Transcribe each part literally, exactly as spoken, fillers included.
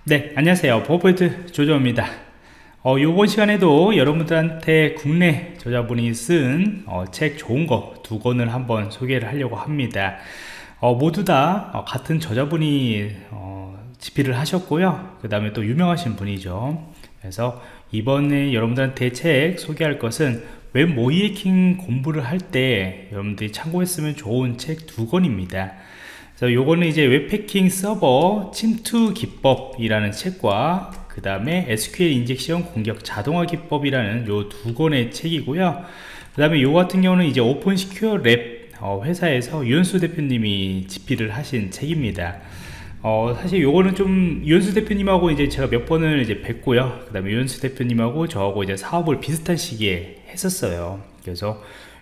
네, 안녕하세요. 버퍼포인트 조조입니다. 어, 요번 시간에도 여러분들한테 국내 저자분이 쓴 어, 책 좋은 거 두 권을 한번 소개를 하려고 합니다. 어, 모두 다 어, 같은 저자분이 어, 집필을 하셨고요. 그 다음에 또 유명하신 분이죠. 그래서 이번에 여러분들한테 책 소개할 것은 웹 모이에킹 공부를 할 때 여러분들이 참고했으면 좋은 책 두 권입니다. 그래서 요거는 이제 웹패킹 서버 침투 기법이라는 책과 그 다음에 에스큐엘 인젝션 공격 자동화 기법이라는 요 두 권의 책이고요. 그 다음에 요 같은 경우는 이제 오픈 시큐어 랩 어, 회사에서 유현수 대표님이 집필을 하신 책입니다. 어, 사실 요거는 좀 유현수 대표님하고 이제 제가 몇 번을 이제 뵙고요. 그 다음에 유현수 대표님하고 저하고 이제 사업을 비슷한 시기에 했었어요. 그래서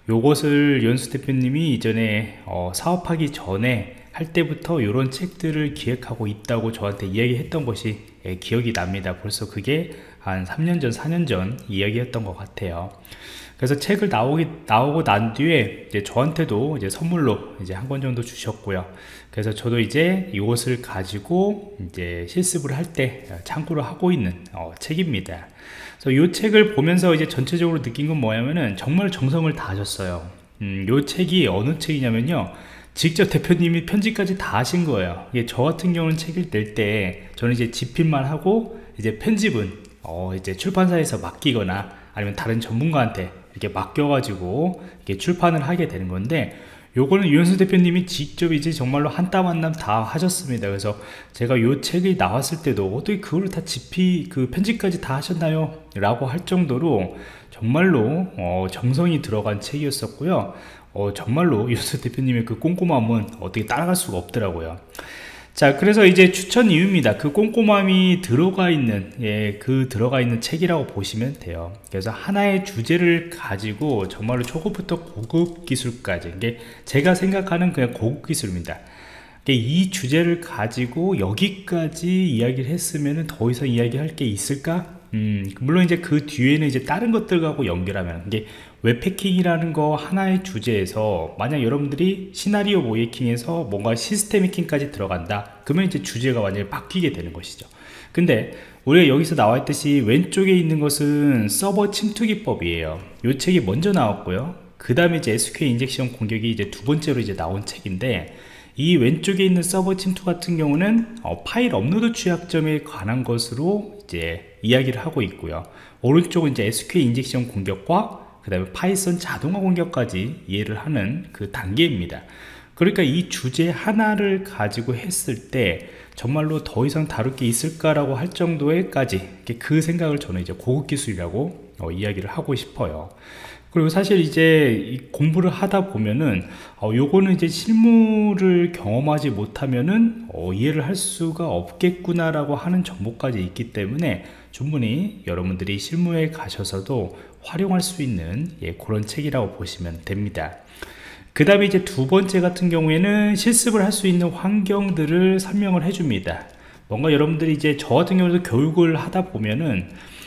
요것을 유현수 대표님이 이전에 어, 사업하기 전에 할 때부터 이런 책들을 기획하고 있다고 저한테 이야기했던 것이 예, 기억이 납니다. 벌써 그게 한 삼 년 전, 사 년 전 이야기였던 것 같아요. 그래서 책을 나오기, 나오고 난 뒤에 이제 저한테도 이제 선물로 이제 한 권 정도 주셨고요. 그래서 저도 이제 이것을 가지고 이제 실습을 할 때 참고를 하고 있는 어, 책입니다. 그래서 이 책을 보면서 이제 전체적으로 느낀 건 뭐냐면은 정말 정성을 다하셨어요. 음, 이 책이 어느 책이냐면요. 직접 대표님이 편집까지 다 하신 거예요. 이게 저 같은 경우는 책을 낼 때 저는 이제 집필만 하고 이제 편집은 어 이제 출판사에서 맡기거나 아니면 다른 전문가한테 이렇게 맡겨가지고 이렇게 출판을 하게 되는 건데, 요거는 유현수 대표님이 직접 이제 정말로 한 땀 한 땀 다 하셨습니다. 그래서 제가 요 책이 나왔을 때도 어떻게 그걸 다 집필 그 편집까지 다 하셨나요? 라고 할 정도로 정말로 어 정성이 들어간 책이었었고요. 어, 정말로 유현수 대표님의 그 꼼꼼함은 어떻게 따라갈 수가 없더라고요. 자, 그래서 이제 추천 이유입니다. 그 꼼꼼함이 들어가 있는, 예, 그 들어가 있는 책이라고 보시면 돼요. 그래서 하나의 주제를 가지고 정말로 초급부터 고급 기술까지, 이게 제가 생각하는 그냥 고급 기술입니다. 이 주제를 가지고 여기까지 이야기를 했으면 더 이상 이야기할 게 있을까? 음, 물론 이제 그 뒤에는 이제 다른 것들하고 연결하면, 이게 웹패킹이라는 거 하나의 주제에서 만약 여러분들이 시나리오 모이킹에서 뭔가 시스템 해킹까지 들어간다, 그러면 이제 주제가 완전히 바뀌게 되는 것이죠. 근데 우리가 여기서 나와 있듯이 왼쪽에 있는 것은 서버 침투 기법이에요. 이 책이 먼저 나왔고요. 그 다음에 이제 에스큐엘 인젝션 공격이 이제 두 번째로 이제 나온 책인데, 이 왼쪽에 있는 서버 침투 같은 경우는 어, 파일 업로드 취약점에 관한 것으로 이제 이야기를 하고 있고요. 오른쪽은 이제 에스큐엘 인젝션 공격과 그 다음에 파이썬 자동화 공격까지 이해를 하는 그 단계입니다. 그러니까 이 주제 하나를 가지고 했을 때 정말로 더 이상 다룰 게 있을까라고 할 정도에까지, 그 생각을 저는 이제 고급 기술이라고 어, 이야기를 하고 싶어요. 그리고 사실 이제 이 공부를 하다 보면은 어, 요거는 이제 실무를 경험하지 못하면은 어, 이해를 할 수가 없겠구나 라고 하는 정보까지 있기 때문에 충분히 여러분들이 실무에 가셔서도 활용할 수 있는, 예, 그런 책이라고 보시면 됩니다. 그 다음에 이제 두 번째 같은 경우에는 실습을 할 수 있는 환경들을 설명을 해줍니다. 뭔가 여러분들이 이제 저 같은 경우도 교육을 하다 보면은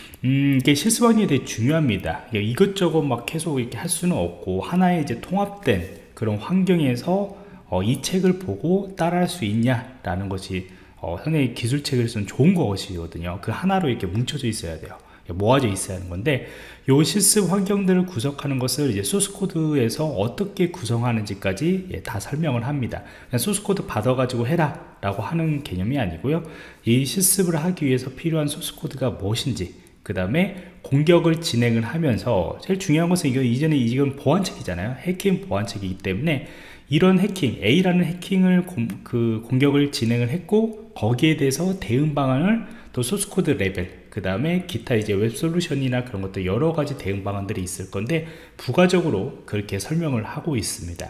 음, 이게 실습 환경이 되게 중요합니다. 이것저것 막 계속 이렇게 할 수는 없고 하나의 이제 통합된 그런 환경에서 어, 이 책을 보고 따라할 수 있냐라는 것이 어, 상당히 기술책을 쓰는 좋은 것이거든요. 그 하나로 이렇게 뭉쳐져 있어야 돼요. 모아져 있어야 하는 건데, 요 실습 환경들을 구성하는 것을 이제 소스코드에서 어떻게 구성하는지까지, 예, 다 설명을 합니다. 그냥 소스코드 받아가지고 해라 라고 하는 개념이 아니고요. 이 실습을 하기 위해서 필요한 소스코드가 무엇인지, 그 다음에 공격을 진행을 하면서 제일 중요한 것은 이거 이전에 이건 보안책이잖아요. 해킹 보안책이기 때문에 이런 해킹, A라는 해킹을 공, 그 공격을 진행을 했고 거기에 대해서 대응 방안을 또 소스코드 레벨, 그 다음에 기타 이제 웹솔루션이나 그런 것들 여러 가지 대응 방안들이 있을 건데 부가적으로 그렇게 설명을 하고 있습니다.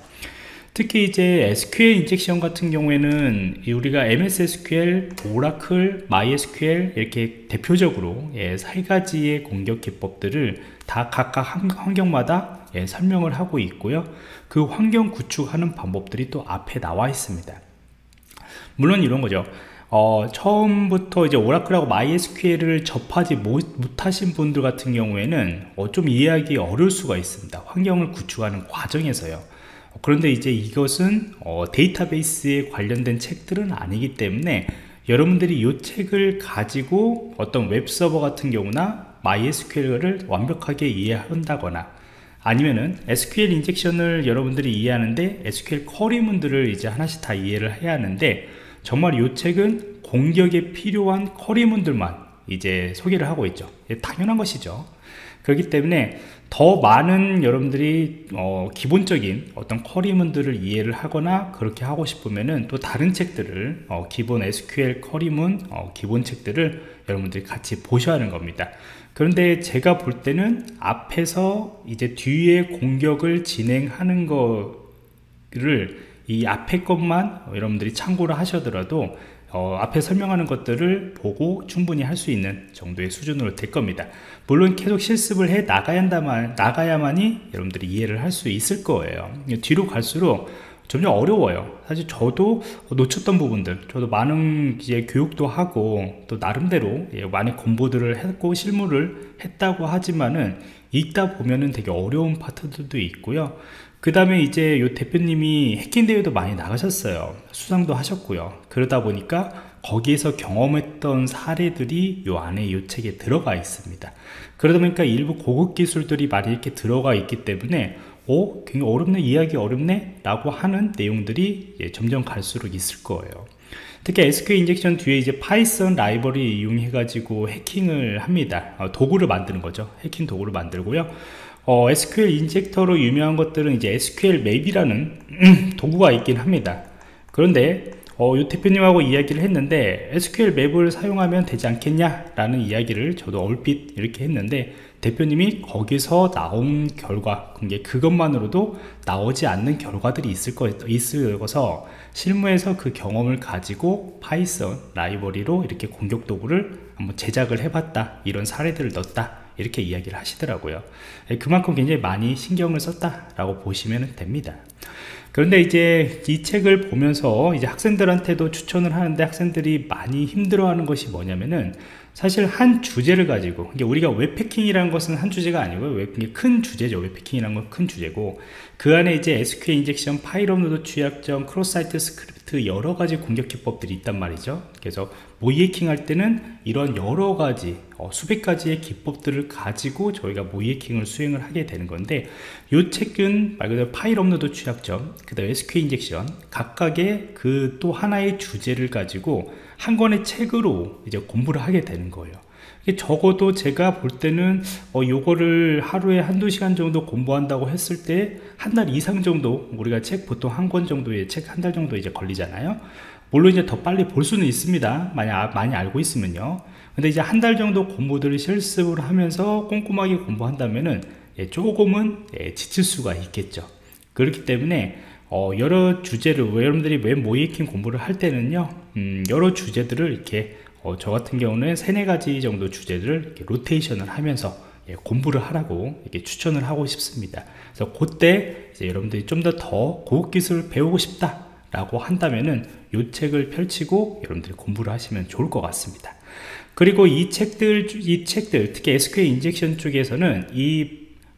특히 이제 에스큐엘 인젝션 같은 경우에는 우리가 엠에스 에스큐엘, 오라클, 마이에스큐엘 이렇게 대표적으로, 예, 세 가지의 공격 기법들을 다 각각 환경마다, 예, 설명을 하고 있고요. 그 환경 구축하는 방법들이 또 앞에 나와 있습니다. 물론 이런 거죠. 어, 처음부터 이제 오라클하고 마이에스큐엘을 접하지 못, 못하신 분들 같은 경우에는 어, 좀 이해하기 어려울 수가 있습니다. 환경을 구축하는 과정에서요. 그런데 이제 이것은 어, 데이터베이스에 관련된 책들은 아니기 때문에 여러분들이 이 책을 가지고 어떤 웹서버 같은 경우나 마이에스큐엘을 완벽하게 이해한다거나, 아니면은 에스큐엘 인젝션을 여러분들이 이해하는데 에스큐엘 쿼리문들을 이제 하나씩 다 이해를 해야 하는데, 정말 이 책은 공격에 필요한 쿼리문들만 이제 소개를 하고 있죠. 당연한 것이죠. 그렇기 때문에 더 많은 여러분들이 어, 기본적인 어떤 쿼리문들을 이해를 하거나 그렇게 하고 싶으면은 또 다른 책들을 어, 기본 에스큐엘 쿼리문 어, 기본 책들을 여러분들이 같이 보셔야 하는 겁니다. 그런데 제가 볼 때는 앞에서 이제 뒤에 공격을 진행하는 거를 이 앞에 것만 여러분들이 참고를 하셔더라도 어, 앞에 설명하는 것들을 보고 충분히 할 수 있는 정도의 수준으로 될 겁니다. 물론 계속 실습을 해 나가야 한다만, 나가야만이 여러분들이 이해를 할 수 있을 거예요. 뒤로 갈수록 점점 어려워요. 사실 저도 놓쳤던 부분들, 저도 많은 이제 교육도 하고 또 나름대로 많이 공부들을 했고 실무를 했다고 하지만은 읽다 보면은 되게 어려운 파트들도 있고요. 그 다음에 이제 요 대표님이 해킹 대회도 많이 나가셨어요. 수상도 하셨고요. 그러다 보니까 거기에서 경험했던 사례들이 요 안에 요 책에 들어가 있습니다. 그러다 보니까 일부 고급 기술들이 많이 이렇게 들어가 있기 때문에 오, 굉장히 어렵네, 이해하기 어렵네 라고 하는 내용들이 예, 점점 갈수록 있을 거예요. 특히 에스큐엘 인젝션 뒤에 이제 파이썬 라이브러리 이용해 가지고 해킹을 합니다. 어, 도구를 만드는 거죠. 해킹 도구를 만들고요. 어, 에스큐엘 인젝터로 유명한 것들은 이제 에스큐엘 맵이라는 음, 도구가 있긴 합니다. 그런데 어, 이 대표님하고 이야기를 했는데 에스큐엘 맵을 사용하면 되지 않겠냐 라는 이야기를 저도 얼핏 이렇게 했는데, 대표님이 거기서 나온 결과, 그게 그것만으로도 나오지 않는 결과들이 있을 거, 있어서 실무에서 그 경험을 가지고 파이썬 라이브러리로 이렇게 공격 도구를 한번 제작을 해봤다, 이런 사례들을 넣었다, 이렇게 이야기를 하시더라고요. 그만큼 굉장히 많이 신경을 썼다라고 보시면 됩니다. 그런데 이제 이 책을 보면서 이제 학생들한테도 추천을 하는데, 학생들이 많이 힘들어하는 것이 뭐냐면은, 사실 한 주제를 가지고, 이게 우리가 웹해킹이라는 것은 한 주제가 아니고요. 웹, 큰 주제죠. 웹해킹이라는 건 큰 주제고, 그 안에 이제 에스큐엘 인젝션, 파일럿 노드 취약점, 크로스 사이트 스크립트, 여러 가지 공격 기법들이 있단 말이죠. 그래서 모이해킹 할 때는 이런 여러 가지 어, 수백 가지의 기법들을 가지고 저희가 모이해킹을 수행을 하게 되는 건데, 이 책은 말 그대로 파일 업로드 취약점, 그 다음에 에스큐엘 인젝션, 각각의 그 또 하나의 주제를 가지고 한 권의 책으로 이제 공부를 하게 되는 거예요. 적어도 제가 볼 때는 어, 요거를 하루에 한두 시간 정도 공부한다고 했을 때 한 달 이상 정도, 우리가 책 보통 한 권 정도의 책 한 달 정도 이제 걸리잖아요. 물론 이제 더 빨리 볼 수는 있습니다. 만약 많이 알고 있으면요. 근데 이제 한 달 정도 공부들을 실습을 하면서 꼼꼼하게 공부한다면은 예, 조금은 예, 지칠 수가 있겠죠. 그렇기 때문에 어, 여러 주제를, 여러분들이 웹 모이해킹 공부를 할 때는요, 음, 여러 주제들을 이렇게 어, 저 같은 경우는 세네 가지 정도 주제들을 이렇게 로테이션을 하면서 예, 공부를 하라고 이렇게 추천을 하고 싶습니다. 그래서 그때 이제 여러분들이 좀 더 더 고급 기술을 배우고 싶다 라고 한다면은 이 책을 펼치고 여러분들이 공부를 하시면 좋을 것 같습니다. 그리고 이 책들, 이 책들, 특히 에스큐엘 인젝션 쪽에서는 이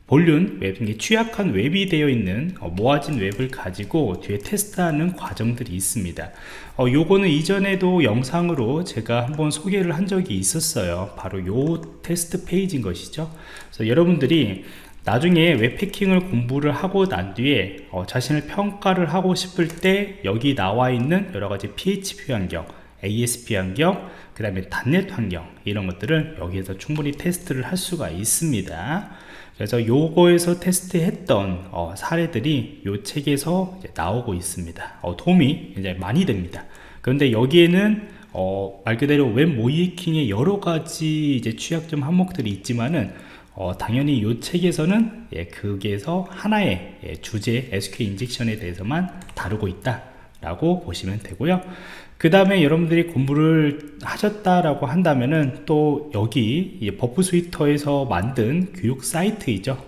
볼륨 웹, 취약한 웹이 되어 있는 어, 모아진 웹을 가지고 뒤에 테스트하는 과정들이 있습니다. 어, 요거는 이전에도 영상으로 제가 한번 소개를 한 적이 있었어요. 바로 요 테스트 페이지인 것이죠. 그래서 여러분들이 나중에 웹해킹을 공부를 하고 난 뒤에 어, 자신을 평가를 하고 싶을 때 여기 나와 있는 여러가지 피에이치피 환경, 에이에스피 환경, 그 다음에 닷넷 환경, 이런 것들을 여기에서 충분히 테스트를 할 수가 있습니다. 그래서 요거에서 테스트했던 어, 사례들이 요 책에서 이제 나오고 있습니다. 어, 도움이 굉장히 많이 됩니다. 그런데 여기에는 어, 말 그대로 웹 모이해킹의 여러 가지 이제 취약점 항목들이 있지만은 어, 당연히 이 책에서는 예, 거기에서 하나의 예, 주제 에스큐엘 인젝션에 대해서만 다루고 있다 라고 보시면 되고요. 그 다음에 여러분들이 공부를 하셨다라고 한다면은 또 여기 예, 버프 스위터에서 만든 교육 사이트이죠.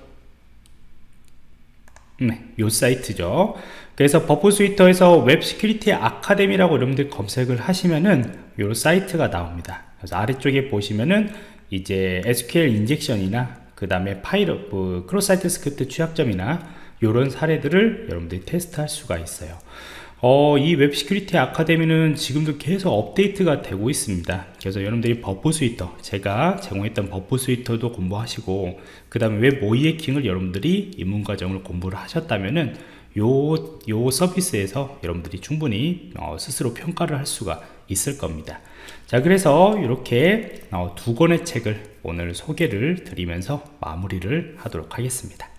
네, 요 사이트죠. 그래서 버프 스위터에서 웹 시큐리티 아카데미라고 여러분들 검색을 하시면은 요 사이트가 나옵니다. 그래서 아래쪽에 보시면은 이제 에스큐엘 인젝션이나 그 다음에 파일럿, 뭐, 크로스 사이트 스크립트 취약점이나 이런 사례들을 여러분들이 테스트할 수가 있어요. 어, 이 웹 시큐리티 아카데미는 지금도 계속 업데이트가 되고 있습니다. 그래서 여러분들이 버프 스위터, 제가 제공했던 버프 스위터도 공부하시고, 그 다음에 웹 오이 해킹을 여러분들이 입문 과정을 공부를 하셨다면은 요, 요 서비스에서 여러분들이 충분히 어, 스스로 평가를 할 수가 있을 겁니다. 자, 그래서 이렇게 어, 두 권의 책을 오늘 소개를 드리면서 마무리를 하도록 하겠습니다.